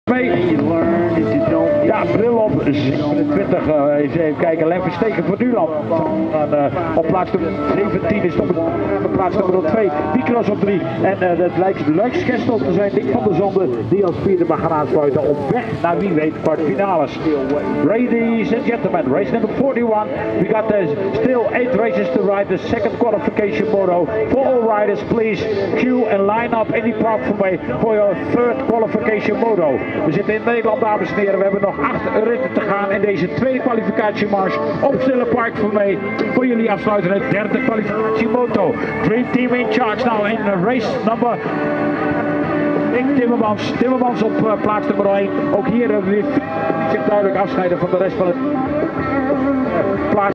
Ja, bril op, 27, eens even kijken, Len Versteken voor Nuland. Op plaats nummer 17 is op plaats nummer 2, Mikros op 3. En het lijkt Luiksgestel te zijn, Dick van der Zonde, die als vierde mag gaan aansluiten op weg naar wie weet kwartfinales. Ladies and gentlemen, race number 41, we got still 8 races to ride, the second qualification moto. For all riders, please queue and line up any park for me for your third qualification moto. We zitten in Nederland, dames en heren. We hebben nog 8 ritten te gaan in deze tweede kwalificatiemars op Stille Park voor mij. Voor jullie afsluiten het derde kwalificatiemoto. Dream Team in charge now in race number. Timmermans op plaats nummer 1. Ook hier weer zich duidelijk afscheiden van de rest van het plaats.